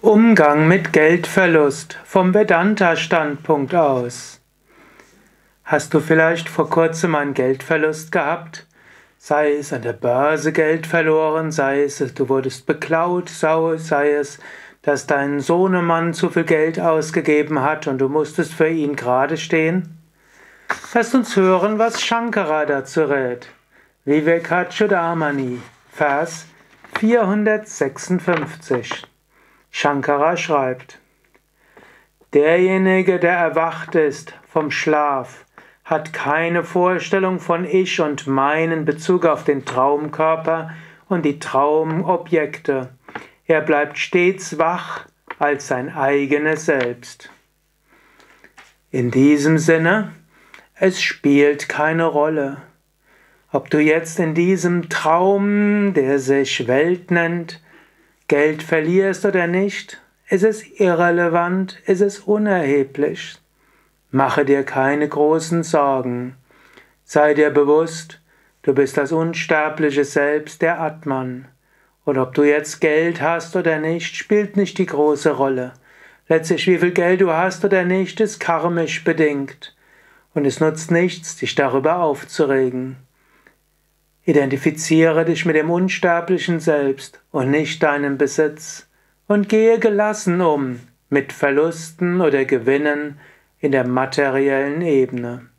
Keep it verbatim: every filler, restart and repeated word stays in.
Umgang mit Geldverlust vom Vedanta-Standpunkt aus. Hast du vielleicht vor kurzem einen Geldverlust gehabt? Sei es an der Börse Geld verloren, sei es, du wurdest beklaut, sei es, dass dein Sohnemann zu viel Geld ausgegeben hat und du musstest für ihn gerade stehen? Lasst uns hören, was Shankara dazu rät. Vivekachudamani, Vers vierhundertsechsundfünfzig. Shankara schreibt: Derjenige, der erwacht ist vom Schlaf, hat keine Vorstellung von Ich und Mein in Bezug auf den Traumkörper und die Traumobjekte. Er bleibt stets wach als sein eigenes Selbst. In diesem Sinne, es spielt keine Rolle, ob du jetzt in diesem Traum, der sich Welt nennt, Geld verlierst oder nicht, ist es irrelevant, ist es unerheblich. Mache dir keine großen Sorgen. Sei dir bewusst, du bist das unsterbliche Selbst, der Atman. Und ob du jetzt Geld hast oder nicht, spielt nicht die große Rolle. Letztlich, wie viel Geld du hast oder nicht, ist karmisch bedingt. Und es nutzt nichts, dich darüber aufzuregen. Identifiziere dich mit dem unsterblichen Selbst und nicht deinem Besitz und gehe gelassen um mit Verlusten oder Gewinnen in der materiellen Ebene.